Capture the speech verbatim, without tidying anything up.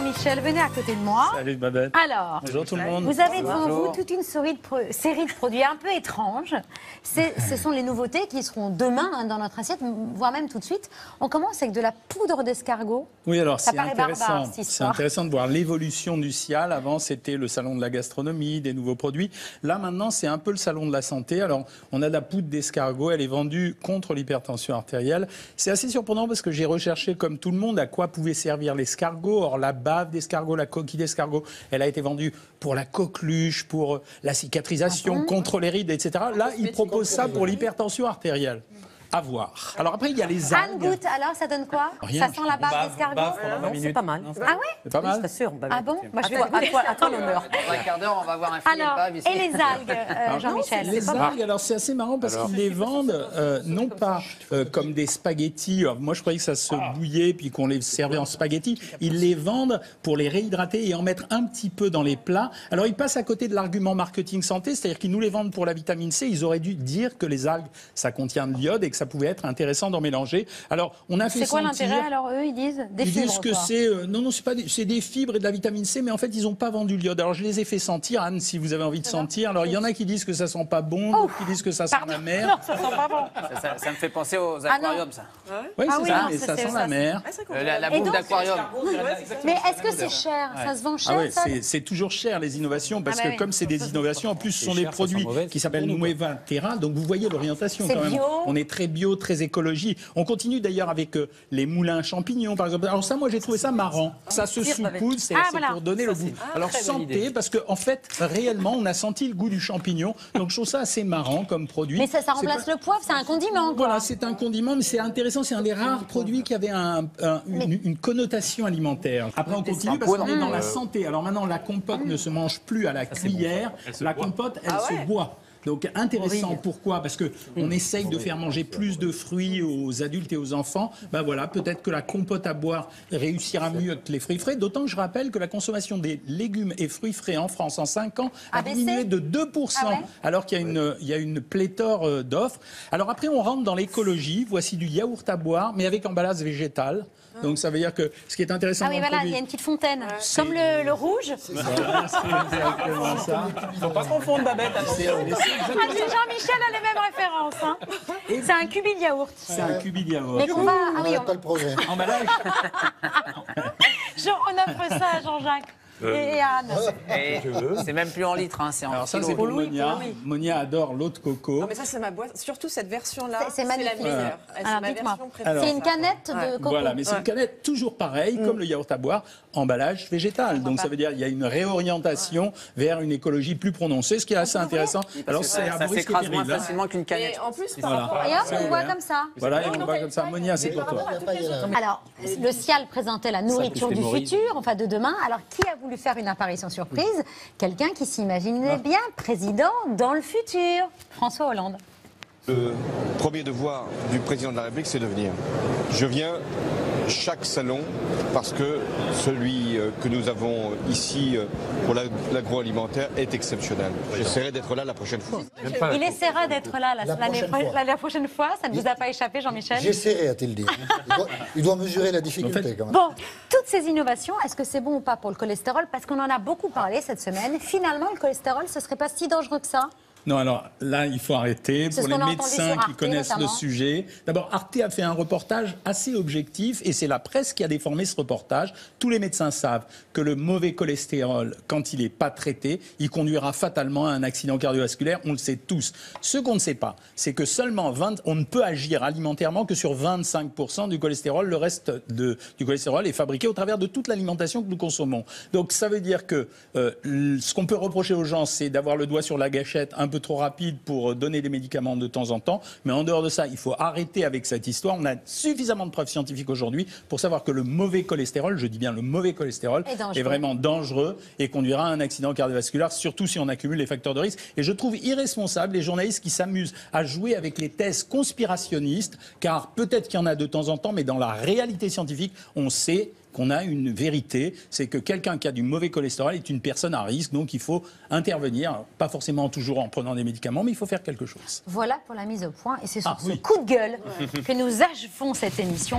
Jean-Michel, venez à côté de moi. Salut Babette. Alors, bonjour tout le monde. Vous avez devant Bonjour. vous toute une série de, pro série de produits un peu étranges. Ce sont les nouveautés qui seront demain hein, dans notre assiette, voire même tout de suite. On commence avec de la poudre d'escargot. Oui, alors c'est intéressant. C'est intéressant de voir l'évolution du Cial. Avant, c'était le salon de la gastronomie, des nouveaux produits. Là, maintenant, c'est un peu le salon de la santé. Alors, on a de la poudre d'escargot. Elle est vendue contre l'hypertension artérielle. C'est assez surprenant parce que j'ai recherché, comme tout le monde, à quoi pouvait servir l'escargot. Or, la bave d'escargot, la coquille d'escargot, elle a été vendue pour la coqueluche, pour la cicatrisation, ah bon contre les rides, et cetera. Là, ils proposent ça pour l'hypertension artérielle. À voir. Alors après, il y a les algues. Anne goûte, alors ça donne quoi? Rien. Ça sent la bave d'escargot? C'est pas mal. Ah ouais? C'est pas mal. C'est sûr. Ah bon? Moi, je vais à toi, à toi l'honneur. Dans un quart d'heure, on va voir un filet alors, de bave ici. et les algues, euh, Jean-Michel? Les algues, alors c'est assez marrant parce qu'ils les vendent euh, non pas euh, comme des spaghettis. Alors, moi, je croyais que ça se bouillait puis qu'on les servait en spaghettis. Ils les vendent pour les réhydrater et en mettre un petit peu dans les plats. Alors, ils passent à côté de l'argument marketing santé, c'est-à-dire qu'ils nous les vendent pour la vitamine C. Ils auraient dû dire que les algues, ça contient de l'iode et que ça pouvait être intéressant d'en mélanger. Alors, on a fait C'est quoi sentir... l'intérêt alors eux ils disent des ils fibres, disent que quoi. c'est euh, non non c'est pas des, c'est des fibres et de la vitamine C, mais en fait ils n'ont pas vendu l'iode. Alors je les ai fait sentir, Anne, si vous avez envie de sentir. Alors il y en a qui disent que ça sent pas bon, d'autres qui disent que ça sent Pardon. la mer. Non, ça sent pas bon. Ça, ça- ça me fait penser aux Ah non. aquariums, ça. Oui, Ah c'est oui, ça, non, mais c'est- ça c'est- sent ça, la c'est- mer. Euh, la la Et bouffe donc, d'aquarium. Mais est-ce que c'est cher? Ça se vend cher? Ah ouais, ça c'est- c'est toujours cher les innovations parce Ah bah que oui. comme c'est des innovations, en plus ce sont des cher, ça produits sent mauvais, qui c'est s'appellent pour nous, Nueva Terra, donc vous voyez l'orientation C'est quand même. bio. On est très bio, très écologie. On continue d'ailleurs avec euh, les moulins champignons par exemple. Alors ça, moi j'ai trouvé ça marrant. Ça se sous-poudre, c'est Ah, c'est voilà. pour donner le goût. Alors santé, parce qu'en en fait réellement on a senti le goût du champignon. Donc je trouve ça assez marrant comme produit. Mais ça, ça C'est remplace pas- le poivre, c'est un condiment quoi. Voilà, c'est un condiment, mais c'est intéressant. C'est un des rares produits qui avait un- un- une, une connotation alimentaire. Après, on continue parce qu'on est dans la santé. Alors maintenant, la compote ne se mange plus à la cuillère. La compote, elle se boit. Donc intéressant, pourquoi? Parce que on essaye de faire manger plus de fruits aux adultes et aux enfants. Ben voilà, peut-être que la compote à boire réussira mieux que les fruits frais. D'autant que je rappelle que la consommation des légumes et fruits frais en France en cinq ans a A baissé diminué de deux pour cent, Ah ouais alors qu'il y a une, il y a une pléthore euh, d'offres. Alors après, on rentre dans l'écologie. Voici du yaourt à boire, mais avec emballage végétal. Donc ça veut dire que ce qui est intéressant Ah oui, dans le voilà, il produit, y a une petite fontaine. Comme le, le rouge. c'est exactement ça. Faut pas confondre Babette. C'est- c'est Ah, exactement dis, Jean-Michel a les mêmes références. Hein. C'est un cubi de yaourt. C'est un cubi de yaourt. Mais qu'on va. Ah On oui, n'arrête on, pas le progrès. Emballage. Jean- on offre ça à Jean-Jacques et et à Anne. Et c'est même plus en litres, hein, c'est en Alors ça, kilos. c'est pour Louis, Monia. pour Louis. Monia adore l'eau de coco. Non mais ça c'est ma boîte, surtout cette version-là, C'est- c'est la magnifique. meilleure. C'est Alors, ma dites-moi. version préférée. Alors, C'est une canette de coco. Voilà, mais c'est une canette toujours pareille, comme le yaourt à boire, emballage végétal. Donc ça veut dire qu'il y a une réorientation vers une écologie plus prononcée, ce qui est assez intéressant. Alors c'est Ça, un ça bruit qui est s'écrase moins terrible. hein. facilement qu'une Et canette. en plus par Voilà. rapport à... Et hop, C'est on voit ouvert. comme ça. Voilà, et on va comme ça. Monia, c'est pour toi. Alors, le Cial présentait la nourriture plus du les Maurice. futur, enfin de demain. Alors, qui a voulu faire une apparition surprise? Quelqu'un qui s'imaginait bien président dans le futur. François Hollande. Le premier devoir du président de la République, c'est de venir. Je viens chaque salon parce que celui euh, que nous avons ici euh, pour la- l'agroalimentaire est exceptionnel. J'essaierai d'être là la prochaine fois. Il essaiera d'être là la, La l'année prochaine pro- fois. la, la prochaine fois. Ça ne vous a pas échappé, Jean-Michel? J'essaierai, a-t-il dit. Il doit, il doit mesurer la difficulté quand même. Bon, toutes ces innovations, est-ce que c'est bon ou pas pour le cholestérol? Parce qu'on en a beaucoup parlé cette semaine. Finalement, le cholestérol, ce serait pas si dangereux que ça? Non, alors là, il faut arrêter. C'est Pour ce les qu'on a entendu médecins sur qui Arte, connaissent le notamment. sujet. D'abord, Arte a fait un reportage assez objectif et c'est la presse qui a déformé ce reportage. Tous les médecins savent que le mauvais cholestérol, quand il n'est pas traité, il conduira fatalement à un accident cardiovasculaire. On le sait tous. Ce qu'on ne sait pas, c'est que seulement vingt, on ne peut agir alimentairement que sur vingt-cinq pour cent du cholestérol. Le reste de, du cholestérol est fabriqué au travers de toute l'alimentation que nous consommons. Donc ça veut dire que euh, ce qu'on peut reprocher aux gens, c'est d'avoir le doigt sur la gâchette un peu trop rapide pour donner des médicaments de temps en temps. Mais en dehors de ça, il faut arrêter avec cette histoire. On a suffisamment de preuves scientifiques aujourd'hui pour savoir que le mauvais cholestérol, je dis bien le mauvais cholestérol, Et dangereux. est vraiment dangereux et conduira à un accident cardiovasculaire, surtout si on accumule les facteurs de risque. Et je trouve irresponsable les journalistes qui s'amusent à jouer avec les thèses conspirationnistes, car peut-être qu'il y en a de temps en temps, mais dans la réalité scientifique, on sait qu'on a une vérité, c'est que quelqu'un qui a du mauvais cholestérol est une personne à risque, donc il faut intervenir, pas forcément toujours en prenant des médicaments, mais il faut faire quelque chose. Voilà pour la mise au point. Et c'est sur Ah, ce oui. coup de gueule que nous achevons cette émission.